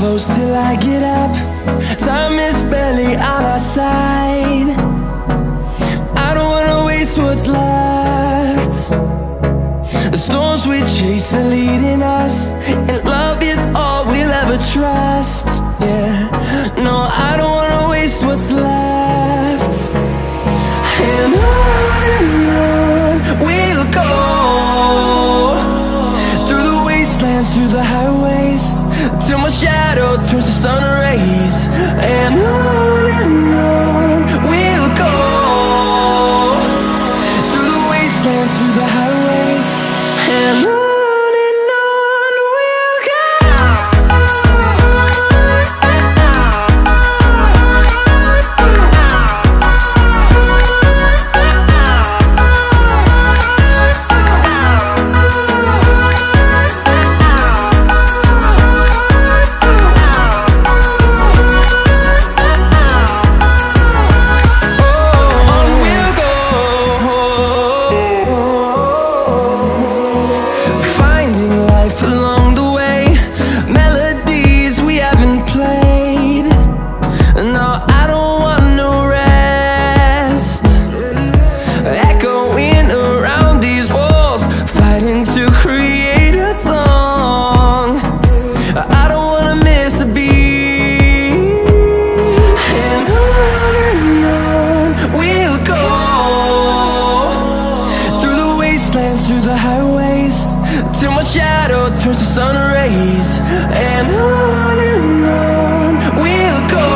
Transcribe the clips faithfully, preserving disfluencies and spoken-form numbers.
close till I get up. Time is barely on our side. I don't wanna waste what's left. The storms we chase are leading us, and love is all we'll ever trust. Yeah, no, I don't wanna waste what's left. And on and on we'll go, through the wastelands, through the highways, till my shadow turns to sun rays. And on and on we'll go, through the wastelands, through the highways, and on. Through the highways, till my shadow turns to sun rays. And on and on we'll go,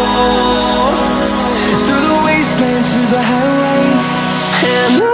through the wastelands, through the highways, and on.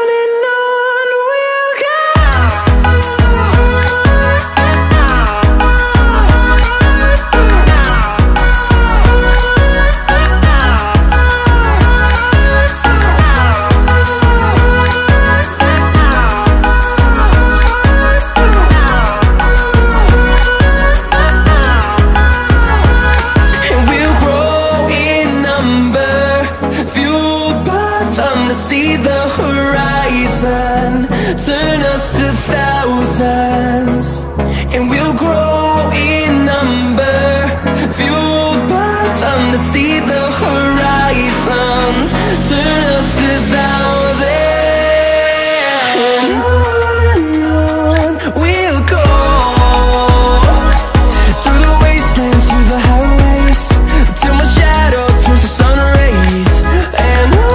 See the horizon turn us to thousands, and we'll grow in number, fueled by them. To see the horizon turn us to thousands, and on and on we'll go, through the wastelands, through the highways, till my shadow turns to sun rays. And on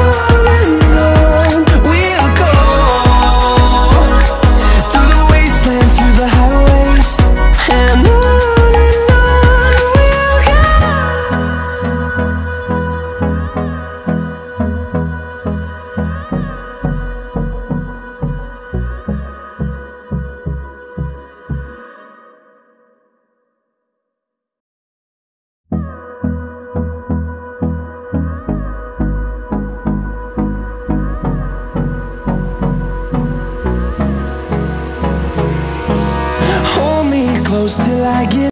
close till I get